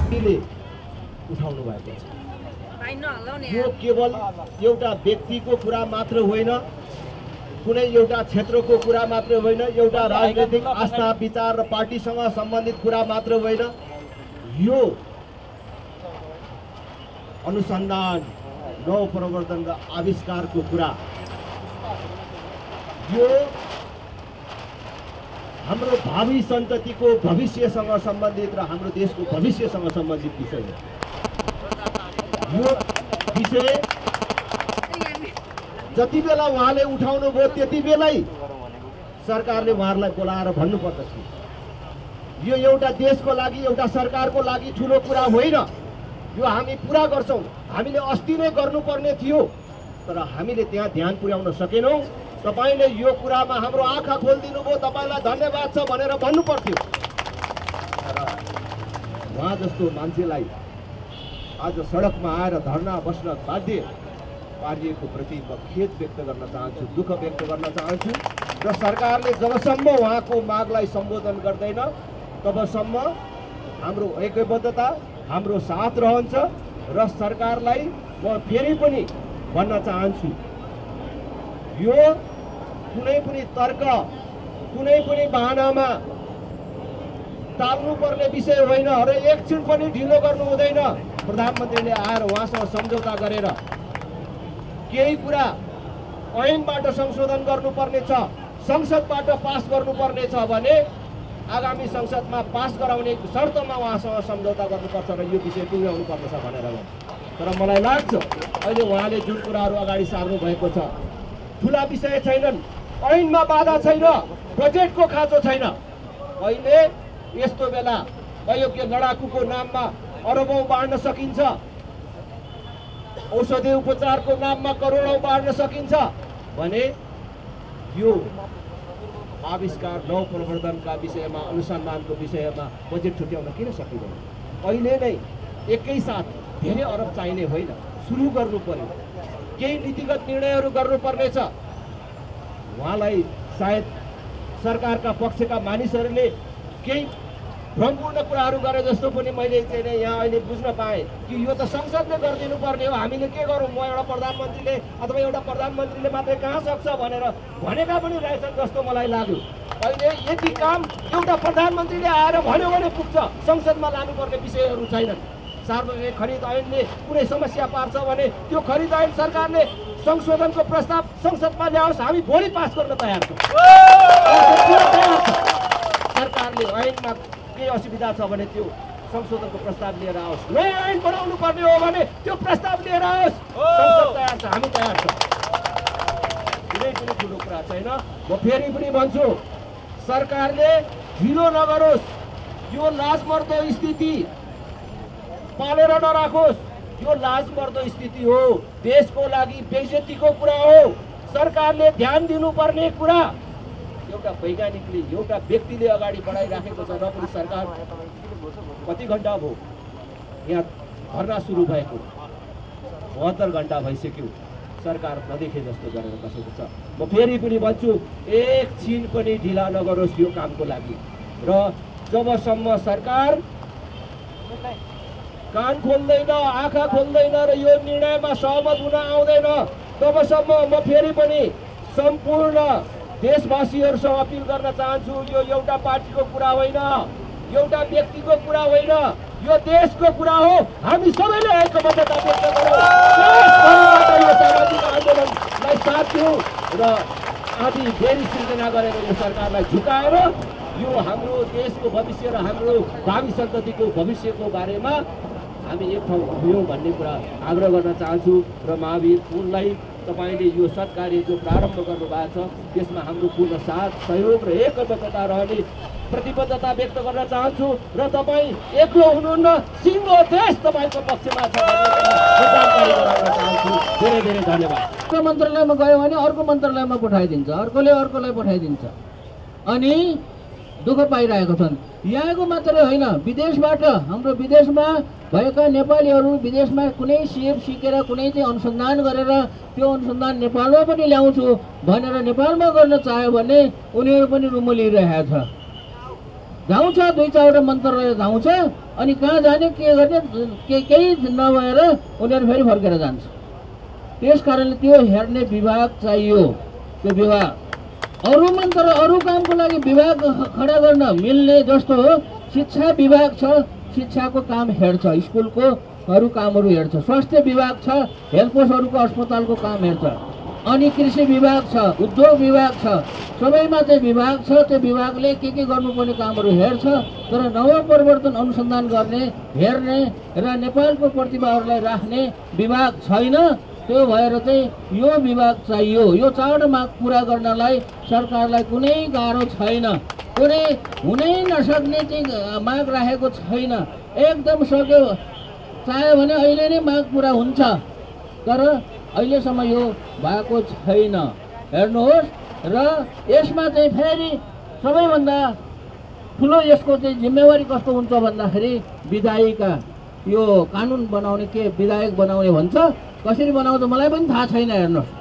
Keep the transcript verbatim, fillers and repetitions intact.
उठाउनु भएको छ। यो केवल एउटा व्यक्तिको कुरा मात्र होइन, कुनै एउटा क्षेत्रको कुरा मात्र होइन, एउटा राजनैतिक आस्था विचार र पार्टीसँग सम्बन्धित कुरा मात्र होइन, यो अनुसन्धान नव प्रवर्धन र आविष्कारको कुरा, यो हाम्रो भावी सन्ततिको भविष्यसँग सम्बन्धित र हाम्रो देशको भविष्यसँग सम्बन्धित विषय हो। यो विषय जति बेला उहाँले उठाउनु भयो त्यति बेलै सरकारले उहाँहरूलाई बोलाएर भन्नुपर्दछ, यो एउटा देशको लागि एउटा सरकारको लागि ठुलो कुरा होइन, यो हामी पुरा गर्छौँ। हामीले अस्ति नै गर्नुपर्ने थियो तर हामीले त्यहाँ ध्यान पुर्याउन सकेनौँ। तपाईले यो कुरामा हाम्रो आँखा खोलिदिनु भयो, तपाईलाई धन्यवाद छ भनेर भन्नु पर्थ्यो। तर उहाँ जस्तो मान्छेलाई आज सडकमा आएर धरना बस्न बाध्य पारिएको प्रति म खेद व्यक्त गर्न चाहन्छु, दुःख व्यक्त गर्न चाहन्छु। र सरकारले जबसम्म उहाँको मागलाई सम्बोधन गर्दैन तबसम्म हाम्रो ऐक्यबद्धता, हाम्रो साथ रहन्छ। र सरकारलाई म फेरि पनि भन्न चाहन्छु, यो कुनै पनि तर्क, कुनै पनि बहानामा टाल्नुपर्ने विषय होइन र एकछिन पनि ढिलो गर्नु हुँदैन। प्रधानमन्त्रीले आएर उहाँसँग सम्झौता गरेर केही कुरा ऐनबाट संशोधन गर्नुपर्ने छ, संसदबाट पास गर्नुपर्ने छ भने आगामी संसदमा पास गराउने शर्तमा उहाँसँग सम्झौता गर्नुपर्छ र यो विषय पुर्याउनु पर्दछ भनेर। तर मलाई लाग्छ अहिले उहाँले जुन कुराहरू अगाडि सार्नु भएको छ ठुला विषय छैनन्, ऐनमा बाधा छैन, बजेटको खाँचो छैन। अहिले यस्तो बेला अयोग्य लडाकुको नाममा अरबौं बाँड्न सकिन्छ, औषधि उपचारको नाममा करोडौं बाँड्न सकिन्छ भने यो आविष्कार नव प्रवर्धनका विषयमा, अनुसन्धानको विषयमा बजेट छुट्याउन किन सकिँदैन? अहिले नै एकैसाथ धेरै अरब चाहिने होइन, सुरु गर्नु पर्यो, केही नीतिगत निर्णयहरू गर्नुपर्नेछ। उहाँलाई सायद सरकारका पक्षका मानिसहरूले केही भ्रमपूर्ण कुराहरू गरे जस्तो पनि मैले चाहिँ यहाँ अहिले बुझ्न पाएँ कि यो त संसदले गरिदिनु पर्ने हो, हामीले के गरौँ, म एउटा प्रधानमन्त्रीले अथवा एउटा प्रधानमन्त्रीले मात्रै कहाँ सक्छ भनेर भनेका पनि रहेछन् जस्तो मलाई लाग्यो। अहिले यति काम एउटा प्रधानमन्त्रीले आएर भन्यो भने पुग्छ, संसदमा लानुपर्ने विषयहरू छैनन्। सार्वजनिक खरिद ऐनले कुनै समस्या पार्छ भने त्यो खरिद ऐन सरकारले संशोधनको प्रस्ताव संसदमा ल्याओस्, हामी भोलि पास गर्न तयार छौँ। सरकारले ऐनमा केही असुविधा छ भने त्यो संशोधनको प्रस्ताव लिएर आओस्, नयाँ ऐन बनाउनु पर्ने हो भने त्यो प्रस्ताव लिएर आओस्, संसद तयार छ, हामी तयार छौँ। कुनै पनि ठुलो कुरा छैन। म फेरि पनि भन्छु, सरकारले ढिलो नगरोस्, यो लाजमर्दो स्थिति पालेर नराखोस्, यो लाजमर्दो स्थिति हो, देशको लागि बेइज्जतीको कुरा हो। सरकारले ध्यान दिनुपर्ने कुरा एउटा वैज्ञानिकले, एउटा व्यक्तिले अगाडि बढाइराखेको छ। नपुरी सरकार कति घण्टा भयो यहाँ धरना सुरु भएको? बहत्तर घण्टा भइसक्यो, सरकार नदेखे जस्तो गरेर बसेको छ। म फेरि पनि भन्छु, एकछिन पनि ढिला नगरोस् यो कामको लागि। र जबसम्म सरकार कान खोल्दैन, आँखा खोल्दैन र यो निर्णयमा सहमत हुन आउँदैन तबसम्म म फेरि पनि सम्पूर्ण देशवासीहरूसँग अपिल गर्न चाहन्छु, यो एउटा पार्टीको कुरा होइन, एउटा व्यक्तिको कुरा होइन, यो देशको कुरा हो। हामी सबैले ऐक्यबद्धता व्यक्त गरौँ, यो सामाजिक आन्दोलनलाई साथ दिउँ र आदि फेरि सृजना गरेर यो सरकारलाई झुकाएर यो हाम्रो देशको भविष्य र हाम्रो भावी सन्ततिको भविष्यको बारेमा हामी एक ठाउँ हुयौँ भन्ने कुरा आग्रह गर्न चाहन्छु। र महावीर पुललाई तपाईँले यो सत्कार्य जो प्रारम्भ गर्नुभएको छ त्यसमा हाम्रो पूर्ण साथ, सहयोग र एकबद्धता रहने प्रतिबद्धता व्यक्त गर्न चाहन्छु। र तपाईँ एक्लो हुनुहुन्न, सिङ्गो देश तपाईँको पक्षमा छ भन्ने जानकारी गराउन चाहन्छु। धेरै धेरै धन्यवाद। अर्को मन्त्रालयमा गयो भने अर्को मन्त्रालयमा पठाइदिन्छ, अर्कोले अर्कोलाई पठाइदिन्छ अनि दुःख पाइरहेको छन्। यहाँको मात्रै होइन, विदेशबाट हाम्रो विदेशमा भएका नेपालीहरू विदेशमा कुनै सिप सिकेर कुनै चाहिँ अनुसन्धान गरेर त्यो अनुसन्धान नेपालमा पनि ल्याउँछु भनेर नेपालमा गर्न चाह्यो भने उनीहरू पनि रुमलिरहेको छ। धाउँछ, दुई चारवटा मन्त्रालय धाउँछ, अनि कहाँ जाने के गर्ने के केही नभएर उनीहरू फेरि फर्केर जान्छ। त्यस कारणले त्यो हेर्ने विभाग चाहियो। त्यो विभाग अरू मन्त्र अरू कामको लागि विभाग खडा गर्न मिल्ने जस्तो हो। शिक्षा विभाग छ, शिक्षाको काम हेर्छ, स्कुलको अरू कामहरू हेर्छ, स्वास्थ्य विभाग छ, हेल्थ पोस्टहरूको अस्पतालको काम हेर्छ, अनि कृषि विभाग छ, उद्योग विभाग छ, सबैमा चाहिँ विभाग छ। त्यो विभागले के के गर्नुपर्ने कामहरू हेर्छ, तर नव परिवर्तन अनुसन्धान गर्ने, हेर्ने र नेपालको प्रतिभाहरूलाई राख्ने विभाग छैन। त्यो भएर चाहिँ यो विभाग चाहियो। यो चारवटा माग पुरा गर्नलाई सरकारलाई कुनै गाह्रो छैन, कुनै हुनै नसक्ने चाहिँ माग राखेको छैन। एकदम सक्यो चाह्यो भने अहिले नै माग पुरा हुन्छ, तर अहिलेसम्म यो भएको छैन। हेर्नुहोस्, र यसमा चाहिँ फेरि सबैभन्दा ठुलो यसको चाहिँ जिम्मेवारी कस्तो हुन्छ भन्दाखेरि विधायिका, यो कानुन बनाउने के विधायक बनाउने भन्छ, कसरी बनाउँछ मलाई पनि थाहा छैन। हेर्नुहोस्,